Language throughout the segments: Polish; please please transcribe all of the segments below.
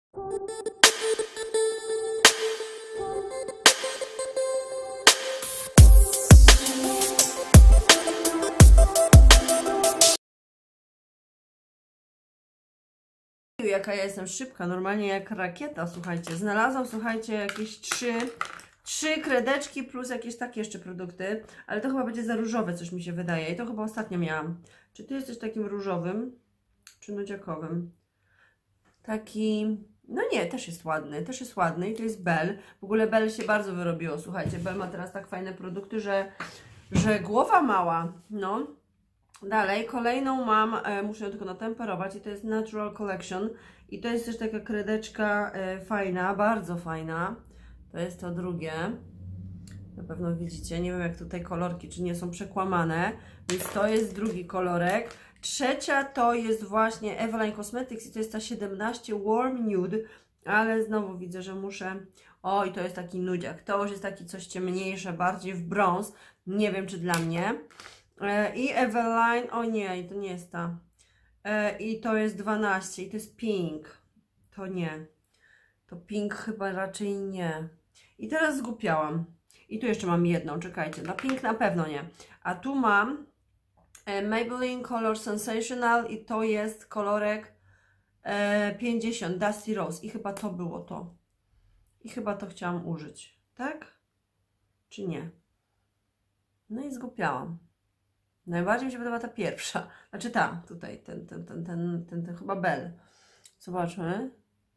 Jaka ja jestem szybka, normalnie jak rakieta, słuchajcie. Znalazłam, słuchajcie, jakieś trzy kredeczki plus jakieś takie jeszcze produkty, ale to chyba będzie za różowe, coś mi się wydaje. I to chyba ostatnio miałam. Czy ty jesteś takim różowym, czy nudziakowym? Taki, no nie, też jest ładny i to jest Bell. W ogóle Bell się bardzo wyrobiło, słuchajcie. Bell ma teraz tak fajne produkty, że głowa mała, no. Dalej, kolejną mam, muszę ją tylko natemperować i to jest Natural Collection i to jest też taka kredeczka fajna, bardzo fajna. To jest to drugie. Na pewno widzicie, nie wiem jak tutaj kolorki, czy nie są przekłamane, więc to jest drugi kolorek. Trzecia to jest właśnie Eveline Cosmetics i to jest ta 17 Warm Nude, ale znowu widzę, że muszę... O, i to jest taki nudziak, to już jest taki coś ciemniejsze, bardziej w brąz, nie wiem czy dla mnie. I Eveline, o nie, to nie jest ta. I to jest 12 i to jest pink. To nie. To pink chyba raczej nie. I teraz zgłupiałam. I tu jeszcze mam jedną, czekajcie. Na pink na pewno nie. A tu mam Maybelline Color Sensational i to jest kolorek 50 Dusty Rose. I chyba to było to. I chyba to chciałam użyć. Tak? Czy nie? No i zgłupiałam. Najbardziej mi się podoba ta pierwsza. Znaczy ta, tutaj, ten chyba Bell. Zobaczmy.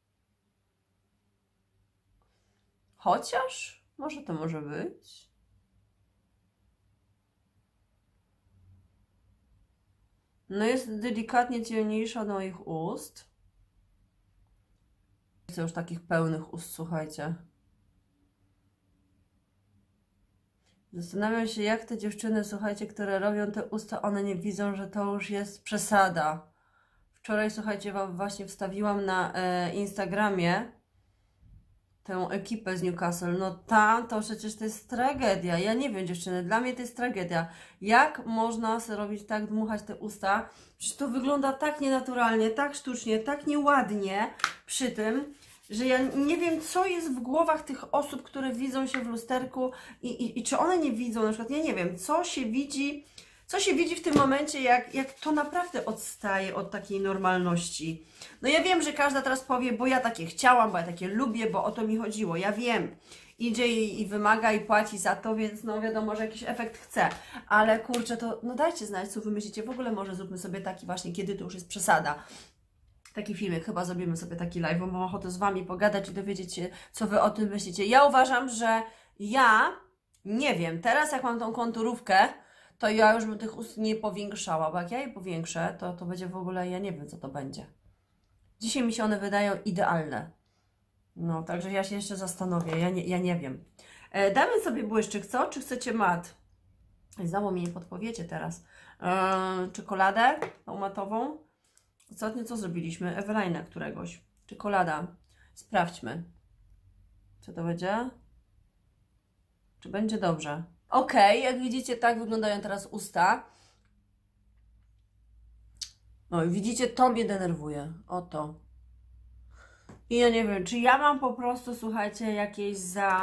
Chociaż, może to może być. No jest delikatnie ciemniejsza od moich ust. Chcę już takich pełnych ust, słuchajcie. Zastanawiam się, jak te dziewczyny, słuchajcie, które robią te usta, one nie widzą, że to już jest przesada. Wczoraj, słuchajcie, wam właśnie wstawiłam na Instagramie tę ekipę z Newcastle. No tam to przecież to jest tragedia. Ja nie wiem, dziewczyny, dla mnie to jest tragedia. Jak można sobie robić tak, dmuchać te usta? Przecież to wygląda tak nienaturalnie, tak sztucznie, tak nieładnie przy tym, że ja nie wiem, co jest w głowach tych osób, które widzą się w lusterku i czy one nie widzą, na przykład, ja nie wiem, co się widzi w tym momencie, jak to naprawdę odstaje od takiej normalności. No ja wiem, że każda teraz powie, bo ja takie chciałam, bo ja takie lubię, bo o to mi chodziło, ja wiem. Idzie i wymaga i płaci za to, więc no wiadomo, że jakiś efekt chce. Ale kurczę, to no dajcie znać, co wy myślicie. W ogóle może zróbmy sobie taki właśnie, kiedy to już jest przesada. Taki filmik, chyba zrobimy sobie taki live, bo mam ochotę z wami pogadać i dowiedzieć się, co wy o tym myślicie. Ja uważam, że ja, nie wiem, teraz jak mam tą konturówkę, to ja już bym tych ust nie powiększała, bo jak ja je powiększę, to będzie w ogóle, ja nie wiem, co to będzie. Dzisiaj mi się one wydają idealne. No, także ja się jeszcze zastanowię, ja nie wiem. Damy sobie błyszczyk, co? Czy chcecie mat? Znowu mi nie podpowiecie teraz. Czekoladę, tą matową. Ostatnio co zrobiliśmy? Eveline'a któregoś. Czekolada. Sprawdźmy. Co to będzie? Czy będzie dobrze? Ok, jak widzicie, tak wyglądają teraz usta. No i widzicie, to mnie denerwuje. Oto. I ja nie wiem, czy ja mam po prostu, słuchajcie, jakieś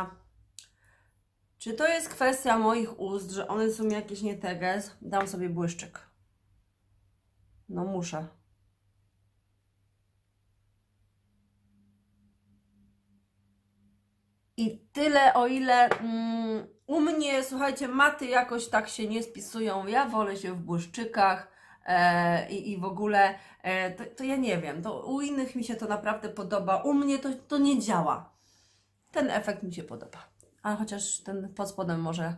Czy to jest kwestia moich ust, że one są jakieś nie teges? Dam sobie błyszczyk. No muszę. I tyle, o ile u mnie, słuchajcie, maty jakoś tak się nie spisują. Ja wolę się w błyszczykach i w ogóle, to ja nie wiem, to u innych mi się to naprawdę podoba. U mnie to nie działa. Ten efekt mi się podoba. A chociaż ten pod spodem może,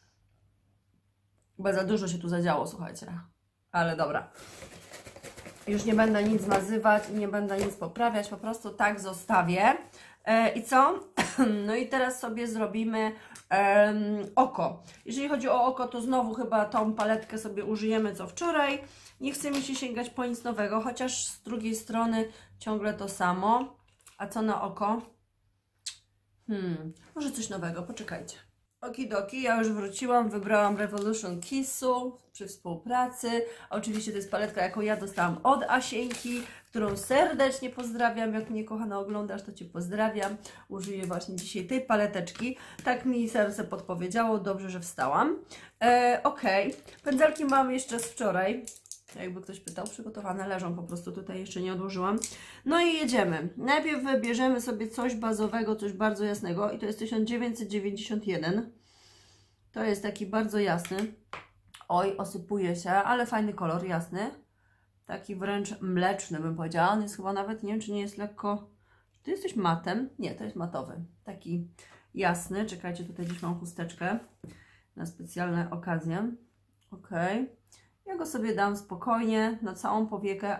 bo za dużo się tu zadziało, słuchajcie. Ale dobra. Już nie będę nic zmazywać i nie będę nic poprawiać, po prostu tak zostawię. I co? No i teraz sobie zrobimy oko. Jeżeli chodzi o oko, to znowu chyba tą paletkę sobie użyjemy co wczoraj. Nie chce mi się sięgać po nic nowego, chociaż z drugiej strony ciągle to samo. A co na oko? Może coś nowego, poczekajcie. Okidoki, ja już wróciłam, wybrałam Revolution Kissu przy współpracy. Oczywiście to jest paletka, jaką ja dostałam od Asieńki, którą serdecznie pozdrawiam. Jak mnie, kochana, oglądasz, to Cię pozdrawiam. Użyję właśnie dzisiaj tej paleteczki. Tak mi serce podpowiedziało, dobrze, że wstałam. Ok, pędzelki mam jeszcze z wczoraj. Jakby ktoś pytał, przygotowane leżą, po prostu tutaj jeszcze nie odłożyłam. No i jedziemy. Najpierw wybierzemy sobie coś bazowego, coś bardzo jasnego i to jest 1991. To jest taki bardzo jasny. Oj, osypuje się, ale fajny kolor, jasny. Taki wręcz mleczny, bym powiedziała. On jest chyba nawet, nie wiem, czy nie jest lekko... Czy ty jesteś matem? Nie, to jest matowy. Taki jasny. Czekajcie, tutaj gdzieś mam chusteczkę na specjalne okazje. Ok. Ja go sobie dam spokojnie na całą powiekę,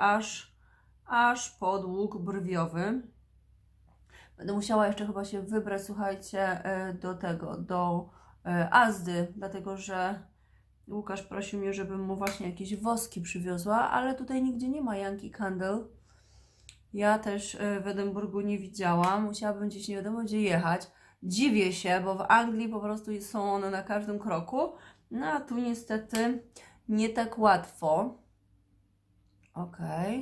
aż pod łuk brwiowy. Będę musiała jeszcze chyba się wybrać, słuchajcie, do Azdy, dlatego że Łukasz prosił mnie, żebym mu właśnie jakieś woski przywiozła, ale tutaj nigdzie nie ma Yankee Candle. Ja też w Edynburgu nie widziałam, musiałabym gdzieś nie wiadomo gdzie jechać. Dziwię się, bo w Anglii po prostu są one na każdym kroku, no a tu niestety nie tak łatwo. Ok.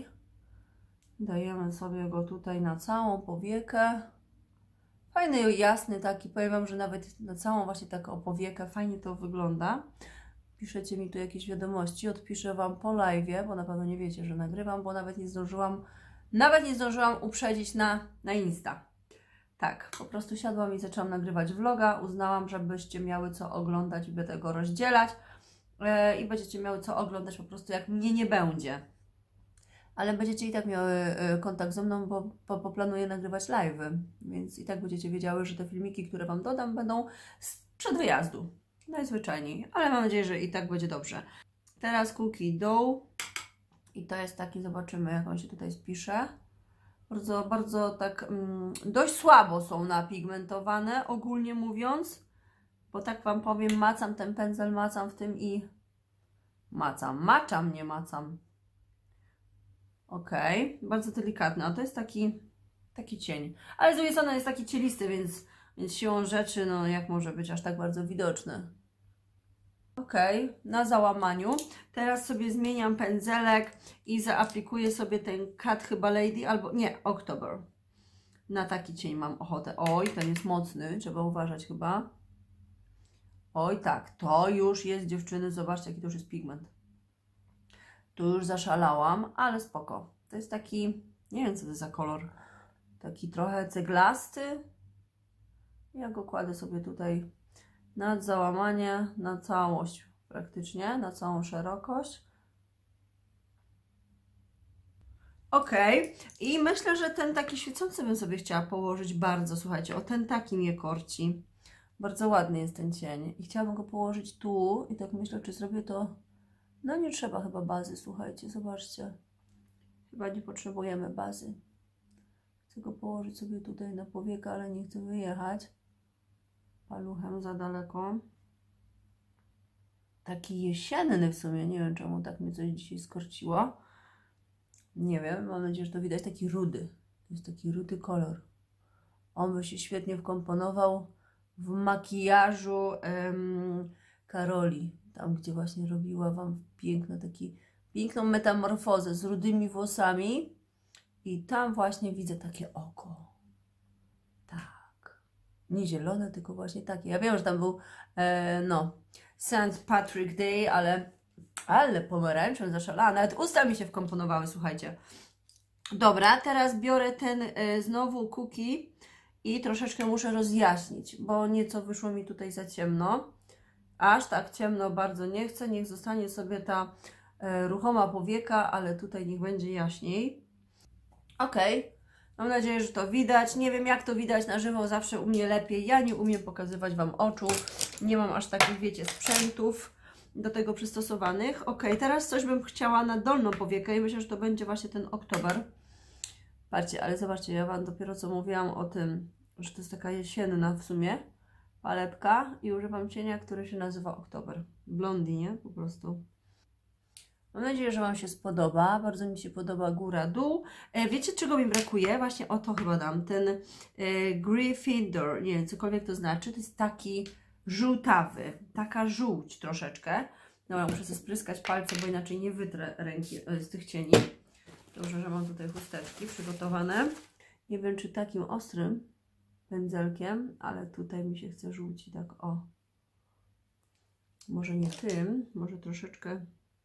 Dajemy sobie go tutaj na całą powiekę. Fajny, jasny taki. Powiem Wam, że nawet na całą właśnie taką powiekę fajnie to wygląda. Piszecie mi tu jakieś wiadomości. Odpiszę Wam po live'ie, bo na pewno nie wiecie, że nagrywam, bo nawet nie zdążyłam uprzedzić na Insta. Tak, po prostu siadłam i zaczęłam nagrywać vloga. Uznałam, żebyście miały co oglądać i będę go rozdzielać. I będziecie miały co oglądać po prostu jak mnie nie będzie. Ale będziecie i tak miały kontakt ze mną, bo planuję nagrywać live'y. Więc i tak będziecie wiedziały, że te filmiki, które Wam dodam, będą sprzed wyjazdu. Najzwyczajniej. Ale mam nadzieję, że i tak będzie dobrze. Teraz Cookie Dough. I to jest taki, zobaczymy jak on się tutaj spisze. Bardzo, bardzo tak dość słabo są napigmentowane, ogólnie mówiąc. Bo tak Wam powiem, macam ten pędzel, macam w tym i maczam, nie macam. Ok, bardzo delikatny, a to jest taki cień. Ale z drugiej strony jest taki cielisty, więc siłą rzeczy, no jak może być aż tak bardzo widoczny. Ok, na załamaniu. Teraz sobie zmieniam pędzelek i zaaplikuję sobie ten Cat chyba Lady, albo nie, October. Na taki cień mam ochotę. Oj, ten jest mocny, trzeba uważać chyba. Oj tak, to już jest, dziewczyny, zobaczcie jaki to już jest pigment. Tu już zaszalałam, ale spoko. To jest taki, nie wiem co to jest za kolor, taki trochę ceglasty. Ja go kładę sobie tutaj nad załamanie, na całość praktycznie, na całą szerokość. Ok, i myślę, że ten taki świecący bym sobie chciała położyć bardzo, słuchajcie, o ten taki mnie korci. Bardzo ładny jest ten cień i chciałabym go położyć tu i tak myślę, czy zrobię to... No nie trzeba chyba bazy, słuchajcie, zobaczcie. Chyba nie potrzebujemy bazy. Chcę go położyć sobie tutaj na powiekę, ale nie chcę wyjechać paluchem za daleko. Taki jesienny w sumie, nie wiem czemu tak mnie coś dzisiaj skorciło. Nie wiem, mam nadzieję, że to widać, taki rudy. To jest taki rudy kolor. On by się świetnie wkomponował w makijażu Karoli. Tam, gdzie właśnie robiła Wam piękną metamorfozę z rudymi włosami. I tam właśnie widzę takie oko. Tak. Nie zielone, tylko właśnie takie. Ja wiem, że tam był St. Patrick Day, ale pomarańczem zaszalała. Nawet usta mi się wkomponowały, słuchajcie. Dobra, teraz biorę ten znowu Cookie i troszeczkę muszę rozjaśnić, bo nieco wyszło mi tutaj za ciemno. Aż tak ciemno bardzo nie chcę, niech zostanie sobie ta ruchoma powieka, ale tutaj niech będzie jaśniej. Ok, mam nadzieję, że to widać. Nie wiem jak to widać na żywo, zawsze u mnie lepiej. Ja nie umiem pokazywać Wam oczu, nie mam aż takich, wiecie, sprzętów do tego przystosowanych. Ok, teraz coś bym chciała na dolną powiekę i myślę, że to będzie właśnie ten Oktober. Patrzcie, ale zobaczcie, ja Wam dopiero co mówiłam o tym, że to jest taka jesienna w sumie paletka i używam cienia, który się nazywa Oktober. Blondie, nie? Po prostu. Mam nadzieję, że Wam się spodoba. Bardzo mi się podoba góra, dół. Wiecie, czego mi brakuje? Właśnie o to chyba dam. Ten Gryffindor, nie wiem, cokolwiek to znaczy. To jest taki żółtawy, taka żółć troszeczkę. Dobra, muszę sobie spryskać palce, bo inaczej nie wytrę ręki z tych cieni. Dobrze, że mam tutaj chusteczki przygotowane. Nie wiem, czy takim ostrym pędzelkiem, ale tutaj mi się chce żółci, tak o. Może nie tym, może troszeczkę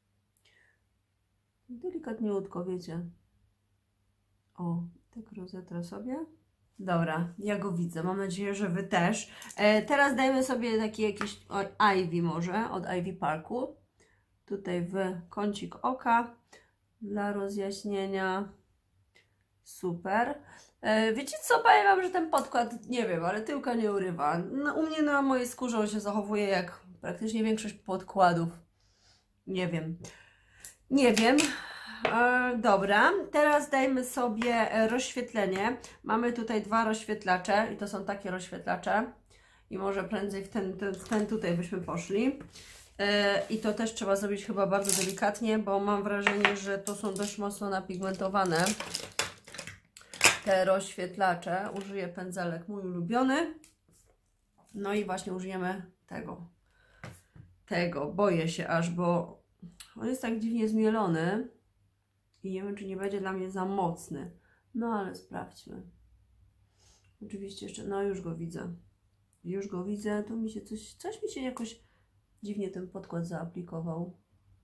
delikatniutko, wiecie. O, tak rozetrę sobie. Dobra, ja go widzę. Mam nadzieję, że Wy też. Teraz dajmy sobie taki jakiś Ivy może, od Ivy Parku. Tutaj w kącik oka dla rozjaśnienia. Super. Wiecie co? Powiem Wam, że ten podkład, nie wiem, ale tyłka nie urywa. No, u mnie na mojej skórze on się zachowuje jak praktycznie większość podkładów. Nie wiem. Nie wiem. Dobra, teraz dajmy sobie rozświetlenie. Mamy tutaj 2 rozświetlacze i to są takie rozświetlacze. I może prędzej w ten tutaj byśmy poszli. I to też trzeba zrobić chyba bardzo delikatnie, bo mam wrażenie, że to są dość mocno napigmentowane. Te rozświetlacze. Użyję pędzelek mój ulubiony. No i właśnie użyjemy tego. Boję się aż, bo on jest tak dziwnie zmielony. I nie wiem, czy nie będzie dla mnie za mocny. No ale sprawdźmy. Oczywiście jeszcze, no już go widzę. Już go widzę. Tu mi się coś mi się jakoś dziwnie ten podkład zaaplikował.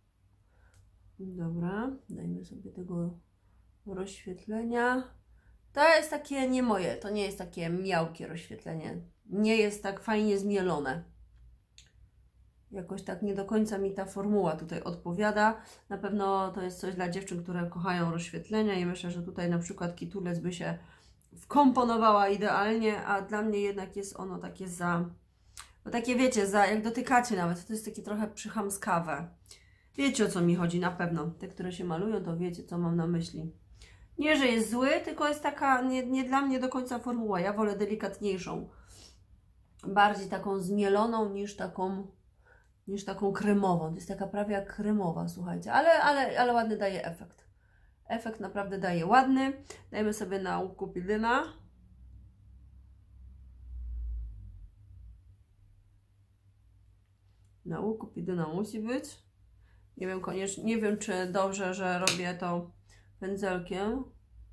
Dobra, dajmy sobie tego rozświetlenia. To jest takie nie moje, to nie jest takie miałkie rozświetlenie. Nie jest tak fajnie zmielone. Jakoś tak nie do końca mi ta formuła tutaj odpowiada. Na pewno to jest coś dla dziewczyn, które kochają rozświetlenia i myślę, że tutaj na przykład kitulec by się wkomponowała idealnie, a dla mnie jednak jest ono takie no takie wiecie, jak dotykacie nawet, to jest takie trochę przychamskawe. Wiecie, o co mi chodzi na pewno. Te, które się malują, to wiecie, co mam na myśli. Nie, że jest zły, tylko jest taka nie dla mnie do końca formuła. Ja wolę delikatniejszą. Bardziej taką zmieloną niż taką kremową. To jest taka prawie jak kremowa, słuchajcie. Ale ładny daje efekt. Efekt naprawdę daje ładny. Dajmy sobie na łuku pidyna. Na łuku pidyna musi być. Nie wiem, czy dobrze, że robię to pędzelkiem.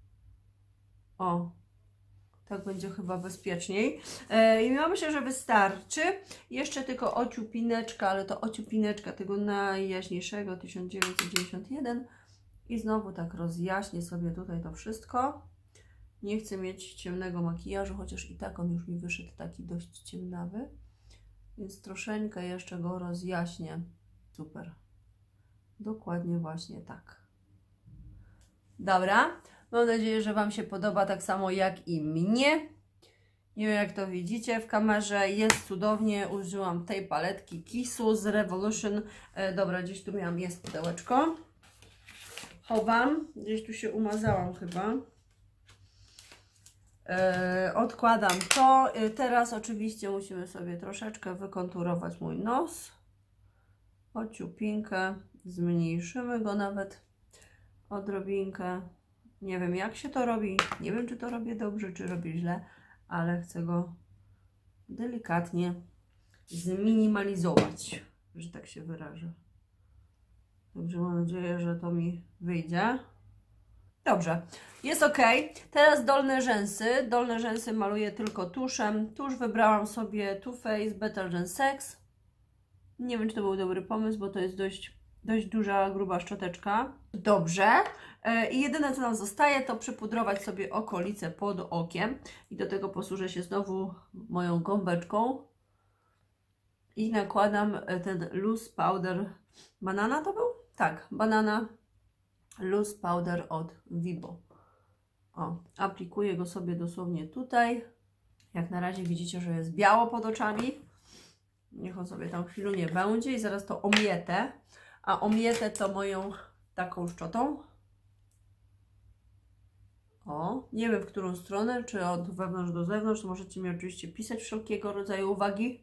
O, tak będzie chyba bezpieczniej. I ja myślę, że wystarczy. Jeszcze tylko ociupineczka, ale to ociupineczka tego najjaśniejszego 1991. I znowu tak rozjaśnię sobie tutaj to wszystko. Nie chcę mieć ciemnego makijażu, chociaż i tak on już mi wyszedł taki dość ciemnawy. Więc troszeczkę jeszcze go rozjaśnię. Super. Dokładnie właśnie tak. Dobra. Mam nadzieję, że Wam się podoba tak samo jak i mnie. Nie wiem, jak to widzicie w kamerze. Jest cudownie. Użyłam tej paletki Kissu z Revolution. Dobra, gdzieś tu miałam, jest pudełeczko. Chowam. Gdzieś tu się umazałam chyba. Odkładam to. Teraz oczywiście musimy sobie troszeczkę wykonturować mój nos. Ociupinkę. Zmniejszymy go nawet odrobinkę. Nie wiem, jak się to robi. Nie wiem, czy to robię dobrze, czy robię źle, ale chcę go delikatnie zminimalizować, że tak się wyrażę. Także mam nadzieję, że to mi wyjdzie. Dobrze, jest ok. Teraz dolne rzęsy. Dolne rzęsy maluję tylko tuszem. Tusz wybrałam sobie Too Faced Better Than Sex. Nie wiem, czy to był dobry pomysł, bo to jest dość duża, gruba szczoteczka. Dobrze. I jedyne, co nam zostaje, to przypudrować sobie okolice pod okiem. I do tego posłużę się znowu moją gąbeczką. I nakładam ten Loose Powder. Banana to był? Tak, Banana Loose Powder od Vibo. O, aplikuję go sobie dosłownie tutaj. Jak na razie widzicie, że jest biało pod oczami. Niech on sobie tam chwilę będzie i zaraz to omietę. A omietę to moją taką szczotą. O, nie wiem w którą stronę, czy od wewnątrz do zewnątrz, to możecie mi oczywiście pisać wszelkiego rodzaju uwagi.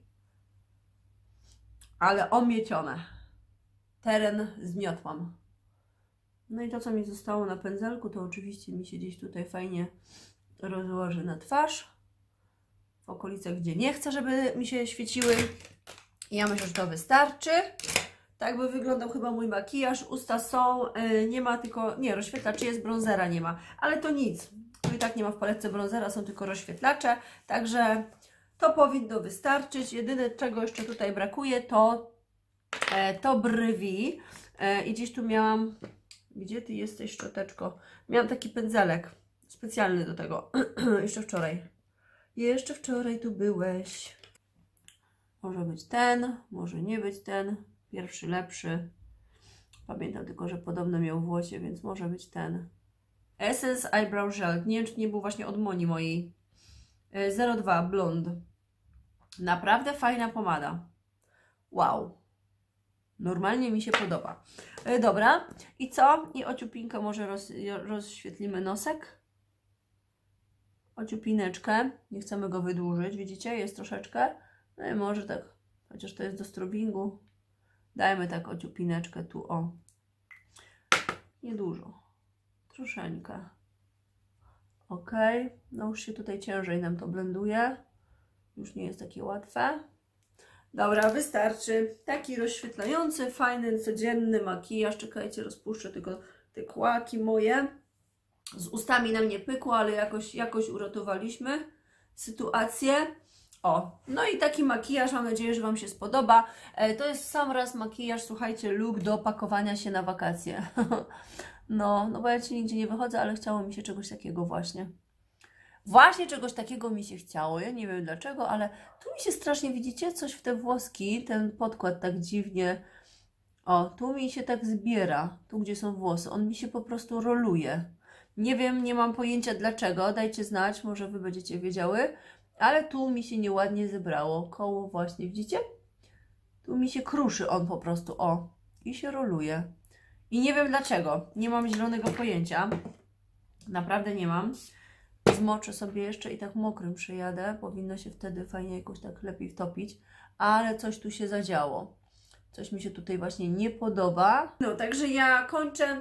Ale omiecione. Teren zmiotłam. No i to, co mi zostało na pędzelku, to oczywiście mi się gdzieś tutaj fajnie rozłoży na twarz. w okolicach, gdzie nie chcę, żeby mi się świeciły. I ja myślę, że to wystarczy. Tak by wyglądał chyba mój makijaż. Usta są, nie ma tylko, nie, rozświetlaczy jest, brązera nie ma, ale to nic. Tu i tak nie ma w paletce brązera, są tylko rozświetlacze, także to powinno wystarczyć. Jedyne, czego jeszcze tutaj brakuje, to brwi. I gdzieś tu miałam, gdzie Ty jesteś, szczoteczko? Miałam taki pędzelek specjalny do tego, jeszcze wczoraj. Jeszcze wczoraj tu byłeś. Może być ten, może nie być ten. Pierwszy lepszy. Pamiętam tylko, że podobno miał w włosie, więc może być ten. Essence Eyebrow Gel. Nie wiem, czy nie był właśnie od Moni mojej. 02 Blond. Naprawdę fajna pomada. Wow. Normalnie mi się podoba. Dobra. I co? I ociupinkę może rozświetlimy nosek. Ociupineczkę. Nie chcemy go wydłużyć. Widzicie? Jest troszeczkę. No i może tak, chociaż to jest do strobingu. Dajmy tak ociupineczkę tu, o. Niedużo. Troszeczkę. Ok. No już się tutaj ciężej nam to blenduje. Już nie jest takie łatwe. Dobra, wystarczy. Taki rozświetlający, fajny, codzienny makijaż. Czekajcie, rozpuszczę tylko te kłaki moje. Z ustami nam nie pykło, ale jakoś uratowaliśmy sytuację. O, no i taki makijaż, mam nadzieję, że Wam się spodoba. To jest w sam raz makijaż, słuchajcie, look do pakowania się na wakacje. No bo ja Ci nigdzie nie wychodzę, ale chciało mi się czegoś takiego właśnie. Właśnie czegoś takiego mi się chciało, ja nie wiem dlaczego, ale tu mi się strasznie, widzicie, coś w te włoski, ten podkład tak dziwnie, o, tu mi się tak zbiera, tu gdzie są włosy, on mi się po prostu roluje. Nie wiem, nie mam pojęcia dlaczego, dajcie znać, może Wy będziecie wiedziały, ale tu mi się nieładnie zebrało, koło właśnie, widzicie? Tu mi się kruszy on po prostu, o, i się roluje. I nie wiem dlaczego, nie mam zielonego pojęcia, naprawdę nie mam. Zmoczę sobie jeszcze i tak mokrym przejadę, powinno się wtedy fajnie jakoś tak lepiej wtopić, ale coś tu się zadziało. Coś mi się tutaj właśnie nie podoba. No, także ja kończę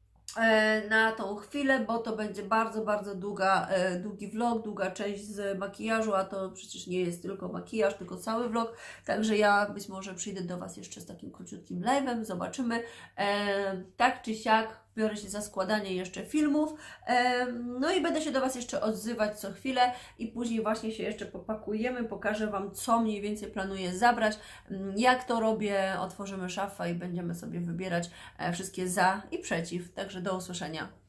na tą chwilę, bo to będzie bardzo, bardzo długi vlog, długa część z makijażu, a to przecież nie jest tylko makijaż, tylko cały vlog, także ja być może przyjdę do Was jeszcze z takim króciutkim live'em, zobaczymy, tak czy siak biorę się za składanie jeszcze filmów, no i będę się do Was jeszcze odzywać co chwilę i później właśnie się jeszcze popakujemy, pokażę Wam, co mniej więcej planuję zabrać, jak to robię, otworzymy szafę i będziemy sobie wybierać wszystkie za i przeciw, także do usłyszenia.